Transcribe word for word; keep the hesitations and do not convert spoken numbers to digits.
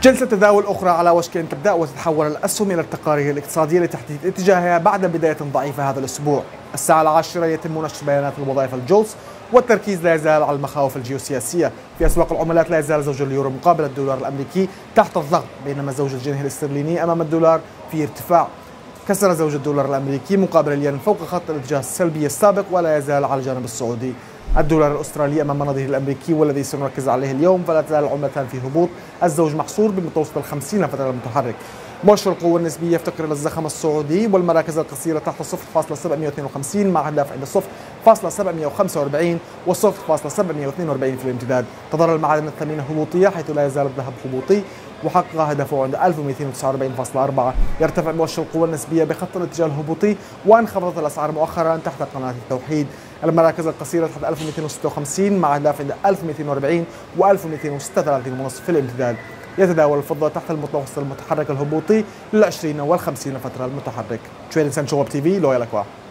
جلسة تداول أخرى على وشك أن تبدأ، وتتحول الأسهم إلى التقارير الاقتصادية لتحديد اتجاهها بعد بداية ضعيفة هذا الأسبوع. الساعة العاشرة يتم نشر بيانات الوظائف الجولز، والتركيز لا يزال على المخاوف الجيوسياسية. في أسواق العملات لا يزال زوج اليورو مقابل الدولار الأمريكي تحت الضغط، بينما زوج الجنيه الاسترليني أمام الدولار في ارتفاع. كسر زوج الدولار الأمريكي مقابل الين فوق خط الاتجاه السلبي السابق، ولا يزال على الجانب الصعودي. الدولار الأسترالي أمام نظيره الأمريكي والذي سنركز عليه اليوم، فلا تزال العملتان في هبوط، الزوج محصور بمتوسط الخمسين فترة المتحرك. مؤشر القوة النسبية يفتقر إلى الزخم الصعودي، والمراكز القصيرة تحت صفر فاصلة سبعمئة واثنين وخمسين مع أهداف عند صفر فاصلة سبعمئة وخمسة وأربعين و صفر فاصلة سبعمئة واثنين وأربعين في الامتداد. تظل المعادن الثمينة هبوطية، حيث لا يزال الذهب هبوطي وحقق هدفه عند ألف ومئتين وتسعة وأربعين فاصلة أربعة. يرتفع مؤشر القوة النسبية بخط الاتجاه الهبوطي، وانخفضت الأسعار مؤخرا تحت قناة التوحيد. المراكز القصيرة تحت ألف ومئتين وستة وخمسين مع أهداف عند ألف ومئتين وأربعين و ألف ومئتين وستة وثلاثين ونصف في الامتداد. يتداول الفضة تحت المتوسط المتحرك الهبوطي للعشرين والخمسين فترة المتحرك. تريدنج سنترال تي في، لويا لكوا.